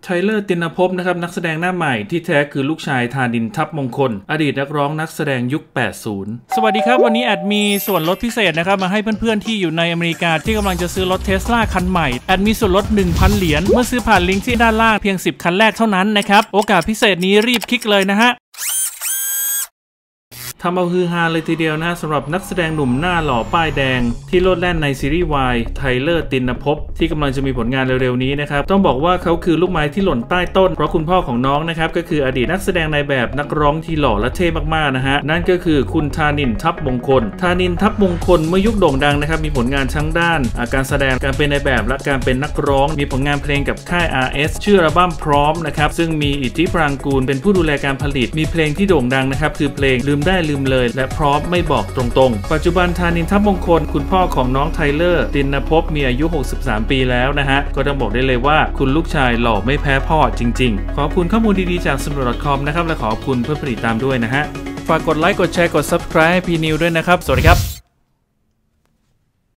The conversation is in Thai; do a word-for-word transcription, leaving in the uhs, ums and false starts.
ไทเลอร์ตินภพนะครับนักแสดงหน้าใหม่ที่แท้คือลูกชายธานินทร์ทัพมงคลอดีตนักร้องนักแสดงยุคแปดสิบสวัสดีครับวันนี้แอดมีส่วนลดพิเศษนะครับมาให้เพื่อนๆที่อยู่ในอเมริกาที่กำลังจะซื้อรถเทสลาคันใหม่แอดมีส่วนลด หนึ่งพัน เหรียญเมื่อซื้อผ่านลิงก์ที่ด้านล่างเพียงสิบคันแรกเท่านั้นนะครับโอกาสพิเศษนี้รีบคลิกเลยนะฮะทำเอาฮือฮาเลยทีเดียวนะสำหรับนักแสดงหนุ่มหน้าหล่อป้ายแดงที่โลดแล่นในซีรีส์วายไทเลอร์ตินภพที่กำลังจะมีผลงานเร็วๆนี้นะครับต้องบอกว่าเขาคือลูกไม้ที่หล่นใต้ต้นเพราะคุณพ่อของน้องนะครับก็คืออดีตนักแสดงในแบบนักร้องที่หล่อและเท่มากๆนะฮะนั่นก็คือคุณธานินทร์ทัพมงคลธานินทร์ทัพมงคลเมื่อยุคโด่งดังนะครับมีผลงานทั้งด้านการแสดงการเป็นในแบบและการเป็นนักร้องมีผลงานเพลงกับค่าย อาร์ เอส ชื่ออัลบั้มพร้อมนะครับซึ่งมีอิทธิปรางกูลเป็นผู้ดูแลการผลิตมีเพลงที่โด่งดังนะครับคือเพลงลืมได้ลืมเลยและพร้อมไม่บอกตรงๆปัจจุบันธานินทร์ทัพมงคลคุณพ่อของน้องไทเลอร์ตินภพมีอายุหกสิบสามปีแล้วนะฮะก็ต้องบอกได้เลยว่าคุณลูกชายหล่อไม่แพ้พ่อจริงๆขอบคุณข้อมูลดีๆจาก สำรวจ ดอท คอม นะครับและขอบคุณเพื่อนๆติดตามด้วยนะฮะฝากกดไลค์กดแชร์กด ซับสไครบ์ ให้พี่นิวด้วยนะครับสวัสดีครับ